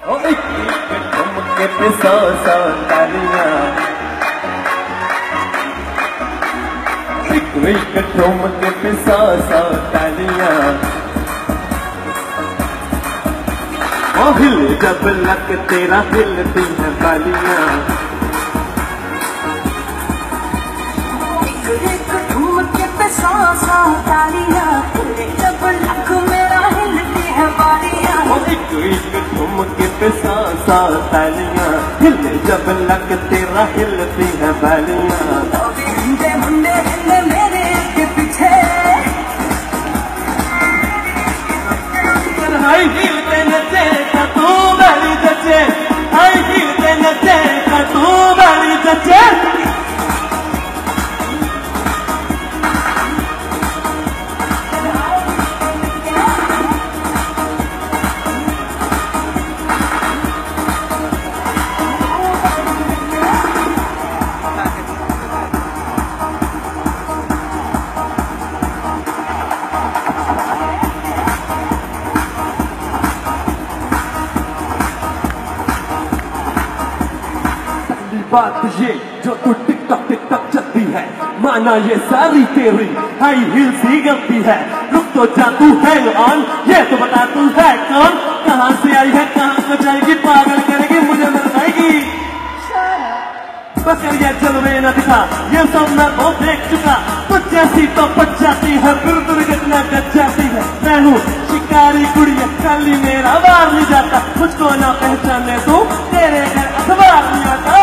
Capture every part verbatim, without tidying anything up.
ओ एक एक ठुमके पे सौ सौ तालियां, एक एक ठुमके पे सौ सौ तालियां। ओ हिले जब लक तेरा हिलती है बालियां। एक ठुमके पे सौ सौ तालियां, हिले जब लक मेरा हिलती है बालियां। ओ एक एक ठुमके पे सौ सौ तालियां, हिले जब लक तेरा हिलती है बालियां। मुंडे मुंडे हिले मेरे के पीछे, हाई हील पे नचे का तू बड़ी जचे, हाई हील पे नचे का तू बड़ी जचे। बात ये जो तू टिक टॉक टिक टॉक चलती है, माना ये सारी तेरी हाई हील्स ही गलती है। रुक तो जा तू हैंग ऑन, ये तो बता तू है कौन, कहाँ से आई है कहाँ को जाएगी, पागल करेगी मुझे मर जाएगी। बस कर ये जलवे न दिखा, ये सब मैं बहुत देख चुका। कुछ जैसी तो पच जाती है, फिर दुर्घटना कट जाती है। मैं हूँ शिकारी कुड़िया, खाली मेरा बार नहीं जाता, मुझको ना पहचाने तू तेरे घर अखबार नहीं आता।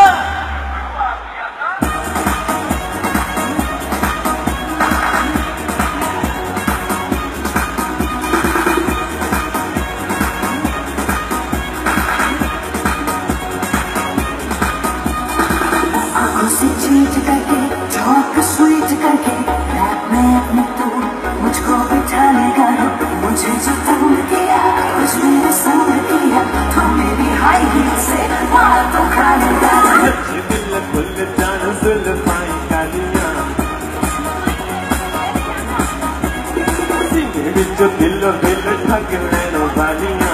चीज करके चौक स्वीट करके रैप में अपने तू मुझको बिठा लेगा। मुझे जो तंग किया कुछ मेरे संग किया, तो मेरी हाई हील से मार तो खा लेगा। दिल खुल जान जुल्फाएं कालियां, सीने विच दिल दिल ठग लैनो वालियां।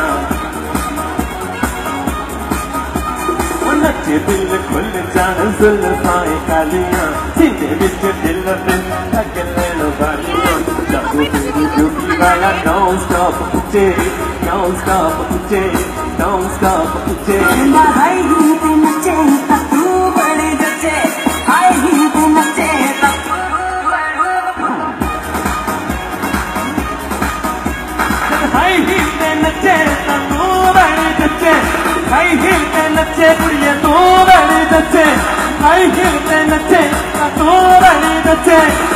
नचे दिल खुल जान जुल्फाएं कालियां, सीने विच दिल दिल ठग लैनो वालियां। जादू तेरी ब्यूटी वाला डोंट स्टॉप पूछे, डोंट स्टॉप पूछे, डोंट स्टॉप पूछे। हाई हील पे नचे तब तू बड़े जचे, हाई हील पे नचे तब हाई हील पे नचे तब तू बड़े जचे, हाई हील पे नचे कुड़िए तू बड़ी जचे, हाई हील पे नचे तब तू बड़ी जचे।